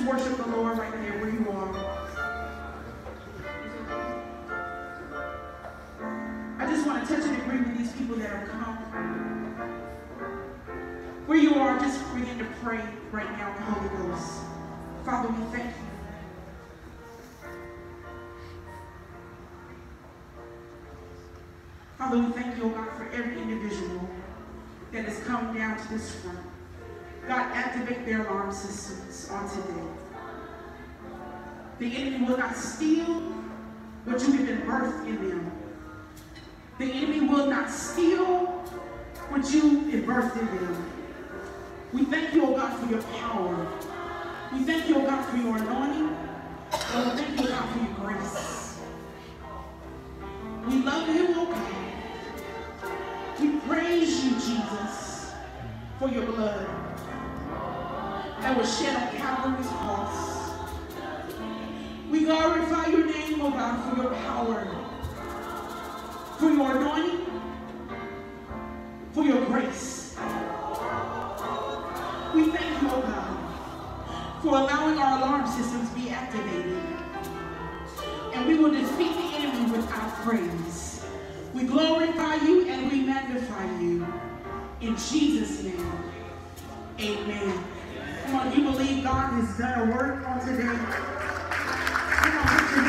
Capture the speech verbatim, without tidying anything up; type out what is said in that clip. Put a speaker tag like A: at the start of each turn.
A: worship the Lord right there where you are. I just want to touch and agree with these people that have come. Where you are, just begin to pray right now in the Holy Ghost. Father, we thank you. Father, we thank you, oh God, for every individual that has come down to this front. God, activate their alarm systems on today. The enemy will not steal what you have been birthed in them. The enemy will not steal what you have birthed in them. We thank you, oh God, for your power. We thank you, oh God, for your anointing. And we thank you, oh God, for your grace. We love you, oh God. We praise you, Jesus, for your blood that was shed on Calvary's cross. We glorify your name, oh God, for your power, for your anointing, for your grace. We thank you, oh God, for allowing our alarm systems to be activated. And we will defeat the enemy with our praise. We glorify you and we magnify you. In Jesus' name, amen. Come on, you believe God has done a work on today? Come on, put your